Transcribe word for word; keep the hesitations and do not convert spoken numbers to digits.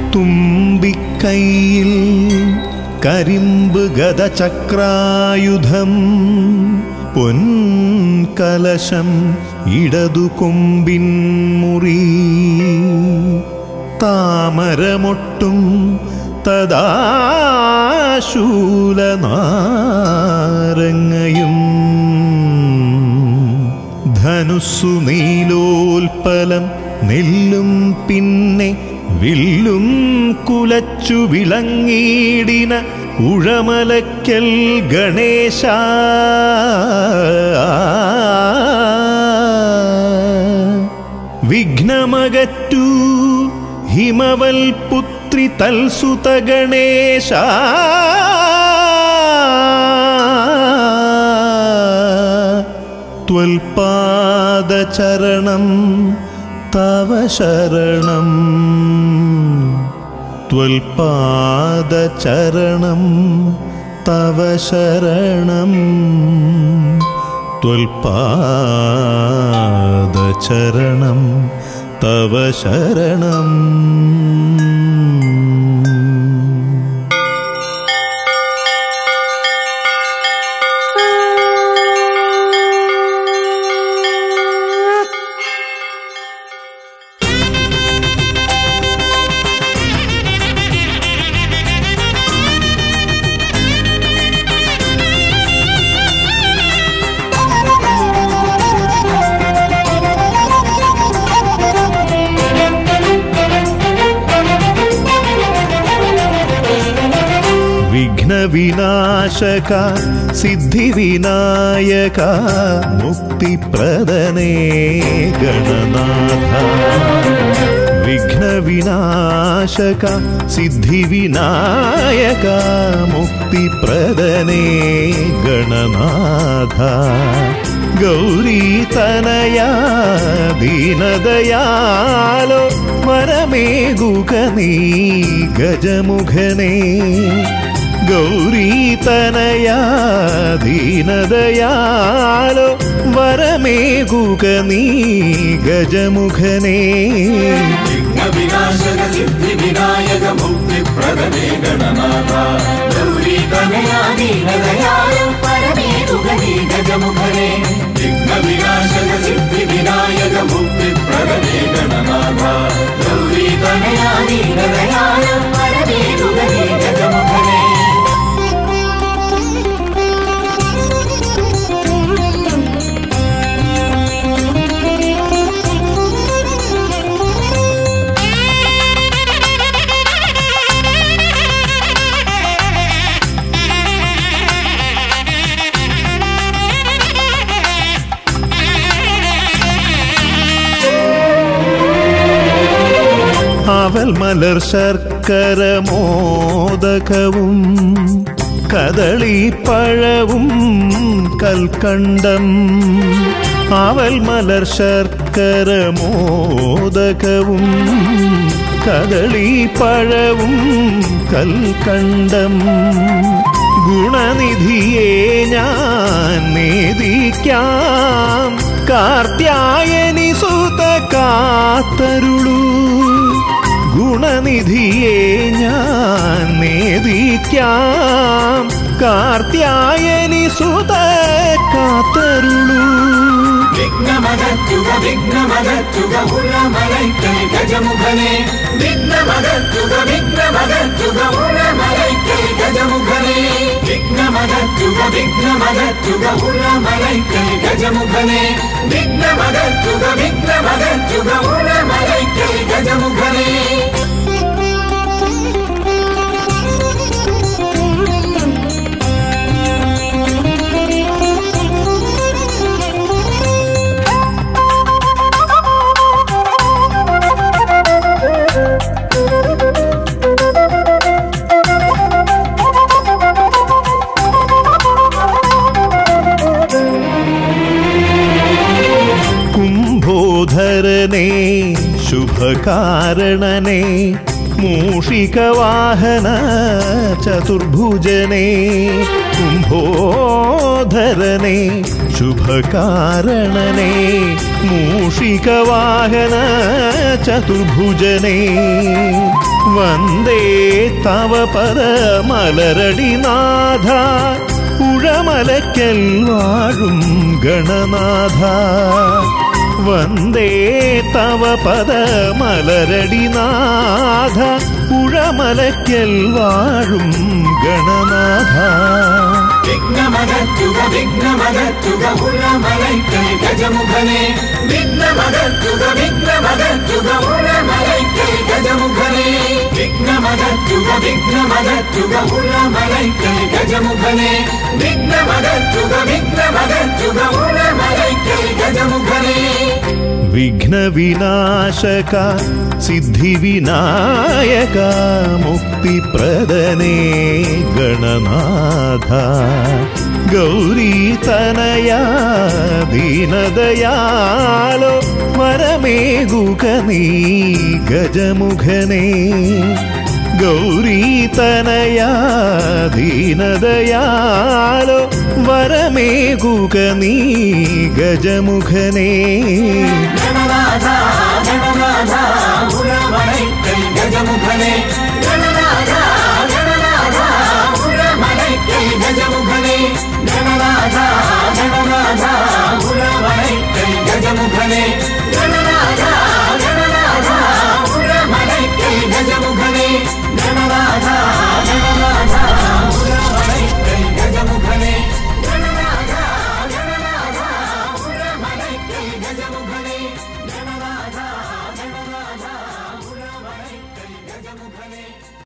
തുമ്പിക്കൈയിൽ കരിമ്പ് ഗദചക്രായുധം പൊൻകലശം ഇടതു കൊമ്പിൻ മുറി താമരമൊട്ടും തദാശൂലനാരങ്ങയും ധനുസ്സു നീലോൽപലം നെല്ലും പിന്നെ വില്ലും കുലച്ചു വിളങ്ങിടിന ഉഴമലക്കൽ ഗണേശ വിഘ്നമകറ്റു ഹിമവൽ പുത്രി തൽസുത ഗണേശ ത്വൽപാദചരണം തവ ശരണം ത്വൽപാദചരണം തവ ശരണം ത്വൽപാദചരണം തവ ശരണം. വിനാശക സിദ്ധിവിനായക മുക്തിപ്രദനേ ഗണനാഥ വിഘ്നവിനാശക സിദ്ധിവിനായക മുക്തിപ്രദനേ ഗണനാഥ ഗൗരീതനയാ ദീനദയാലോ വരമേകുക നീ ഗജമുഖനേ ഗൗരീതനയാ ദീനദയാലോ വരമേകുക നീ ഗജമുഖനേ വിഘ്നവിനാശക സിദ്ധിവിനായക മുക്തിപ്രദനേ ഗണനാഥ ഗൗരീതനയാ ദീനദയാലോ വരമേകുക നീ ഗജമുഖനേ വിഘ്നവിനാശക സിദ്ധിവിനായക മുക്തിപ്രദനേ ഗണനാഥ ഗൗരീതനയാ ദീനദയാലോ വരമേകുക നീ ഗജമുഖനേ. അവൽ മലർ ശർക്കര മോദകവും കദളിപ്പഴവും കൽക്കണ്ടം അവൽ മലർ ശർക്കര മോദകവും കദളിപ്പഴവും കൽക്കണ്ടം ഗുണനിധിയെ ഞാൻ നേദിക്കാം കാർത്യായനി സുത കാത്തരുളൂ ഗുണനിധിയെ ഞാൻ നേദിക്കാം കാർത്യായനി സുത കാത്തരുളൂ വിഘ്നമകറ്റുക വിഘ്നമകറ്റുക ഉഴമലൈക്കൽ ഗജമുഖനേ വിഘ്നമകറ്റുക വിഘ്നമകറ്റുക ഉഴമലൈക്കൽ ഗജമുഖനേ വിഘ്നമകറ്റുക വിഘ്നമകറ്റുക ഉഴമലൈക്കൽ ഗജമുഖനേ വിഘ്നമകറ്റുക വിഘ്നമകറ്റുക ഉഴമലൈക്കൽ ഗജമുഖനേ. കുംഭോധരനേ ശുഭകാരണനെ മൂഷികവാഹന ചതുർഭുജനെ കുംഭോധരനെ ശുഭകാരണനെ മൂഷികവാഹന ചതുർഭുജനെ വന്ദേ തവ പദമലരടിനാഥ ഉഴമലയ്ക്കൽ വാഴും ഗണനാഥ വന്ദേ തവ പദമലരടിനാഥ ഉഴമലയ്ക്കൽ വാഴും ഗണനാഥ വിഘ്നമകറ്റുക വിഘ്നമകറ്റുക ഉഴമലയ്ക്കൽ ഗജമുഖനെ വിഘ്നമകറ്റുക വിഘ്നമകറ്റുക ഉഴമലയ്ക്കൽ ഗജമുഖനെ വിഘ്നമകറ്റുക വിഘ്നമകറ്റുക ഉഴമലയ്ക്കൽ ഗജമുഖനെ വിഘ്നമകറ്റുക വിഘ്നമകറ്റുക ഉഴമലയ്ക്കൽ ഗജമുഖനെ വിഘ്നവിനാശക സിദ്ധിവിനായക മുക്തിപ്രദനേ ഗണനാഥ ഗൗരീതനയാ ദീനദയാലോ വരമേകുക നീ ഗജമുഖനേ ഗൗരീതനയാ ദീനദയാലോ വരമേകുക നീ ഗജമുഖനേ ഗണനാഥ ഗണനാഥ ഉഴമലയ്ക്കൽ ഗജമുഖനെ ഗണനാഥ ഗണനാഥ ഉഴമലയ്ക്കൽ ഗജമുഖനെ ഗണനാഥ